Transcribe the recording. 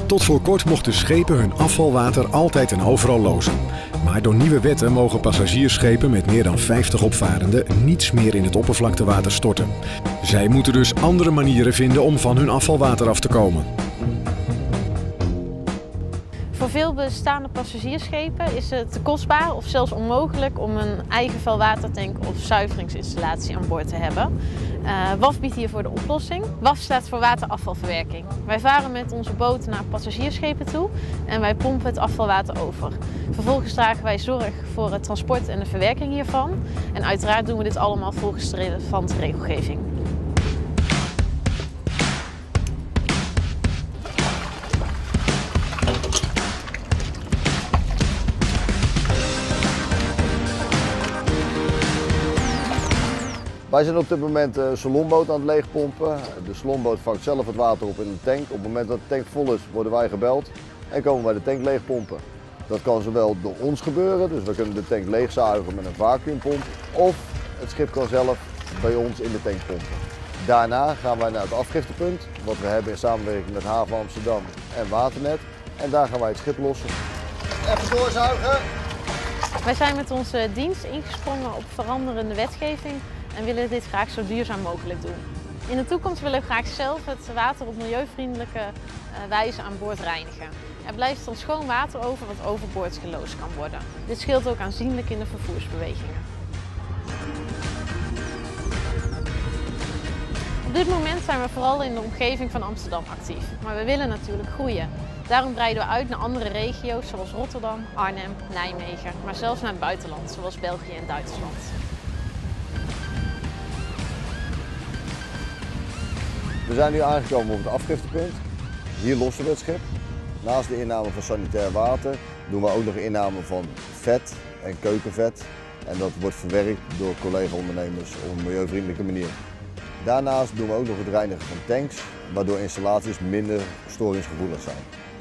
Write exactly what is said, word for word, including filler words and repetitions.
Tot voor kort mochten schepen hun afvalwater altijd en overal lozen. Maar door nieuwe wetten mogen passagiersschepen met meer dan vijftig opvarenden niets meer in het oppervlaktewater storten. Zij moeten dus andere manieren vinden om van hun afvalwater af te komen. Voor veel bestaande passagiersschepen is het te kostbaar of zelfs onmogelijk om een eigen vuilwatertank of zuiveringsinstallatie aan boord te hebben. Uh, W A F biedt hiervoor de oplossing. W A F staat voor waterafvalverwerking. Wij varen met onze boot naar passagiersschepen toe en wij pompen het afvalwater over. Vervolgens dragen wij zorg voor het transport en de verwerking hiervan. En uiteraard doen we dit allemaal volgens de relevante regelgeving. Wij zijn op dit moment een salonboot aan het leegpompen. De salonboot vangt zelf het water op in de tank. Op het moment dat de tank vol is, worden wij gebeld en komen wij de tank leegpompen. Dat kan zowel door ons gebeuren, dus we kunnen de tank leegzuigen met een vacuümpomp, of het schip kan zelf bij ons in de tank pompen. Daarna gaan wij naar het afgiftepunt, wat we hebben in samenwerking met Haven Amsterdam en Waternet. En daar gaan wij het schip lossen. Even doorzuigen! Wij zijn met onze dienst ingesprongen op veranderende wetgeving en willen dit graag zo duurzaam mogelijk doen. In de toekomst willen we graag zelf het water op milieuvriendelijke wijze aan boord reinigen. Er blijft dan schoon water over wat overboord geloosd kan worden. Dit scheelt ook aanzienlijk in de vervoersbewegingen. Op dit moment zijn we vooral in de omgeving van Amsterdam actief, maar we willen natuurlijk groeien. Daarom breiden we uit naar andere regio's zoals Rotterdam, Arnhem, Nijmegen, maar zelfs naar het buitenland zoals België en Duitsland. We zijn nu aangekomen op het afgiftepunt. Hier lossen we het schip. Naast de inname van sanitair water doen we ook nog inname van vet en keukenvet. En dat wordt verwerkt door collega-ondernemers op een milieuvriendelijke manier. Daarnaast doen we ook nog het reinigen van tanks, waardoor installaties minder storingsgevoelig zijn.